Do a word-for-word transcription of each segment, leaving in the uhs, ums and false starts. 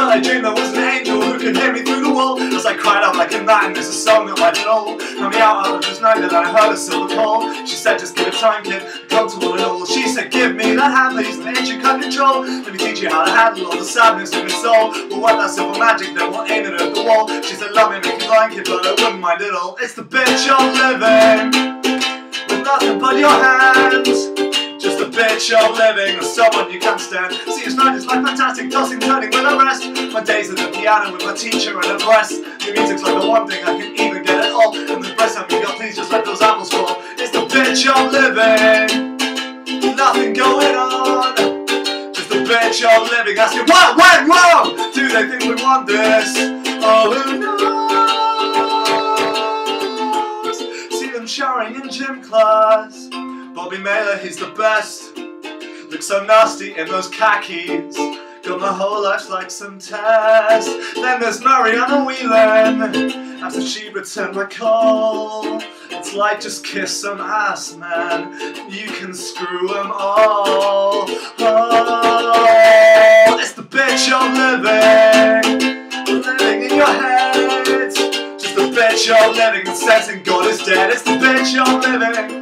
I dreamed there was an angel who could hear me through the wall. As I cried out like a man, there's a song that I did all. Found me out out of this night, and I heard a silver call. She said, just give it time, kid, come to one and all. She said, give me that hand, please, the itch you can't control. Let me teach you how to handle all the sadness in your soul. But what that silver magic, then what ain't it at the wall? She said, love me, make you blind, kid, but I wouldn't mind it all. It's the bitch of living, with nothing but your hands. Just a bitch of living, or someone you can't stand. See, it's night is like fantastic, tossing, turning with a rest. My days at the piano with my teacher and a breast. Your music's like the one thing I can even get it all. And the breast of me, God, please just let those apples fall. It's the bitch of living, nothing going on. Just a bitch of living, asking what went wrong? Do they think we want this? Oh, who knows? See them showering in gym class. Bobby Mailer, he's the best. Looks so nasty in those khakis. Got my whole life's like some test. Then there's Mariana Whelan. After she returned my call, it's like just kiss some ass, man. You can screw them all. Oh, it's the bitch of living, living in your head. Just the bitch of living and sensing God is dead. It's the bitch of living.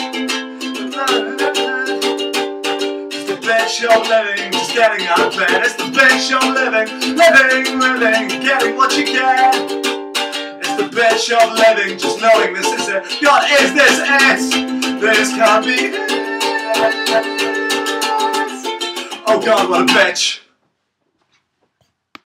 It's the bitch of living, just getting out of bed. It's the bitch of living, living, living, getting what you get. It's the bitch of living, just knowing this is it. God, is this it? This can't be it. Oh God, what a bitch.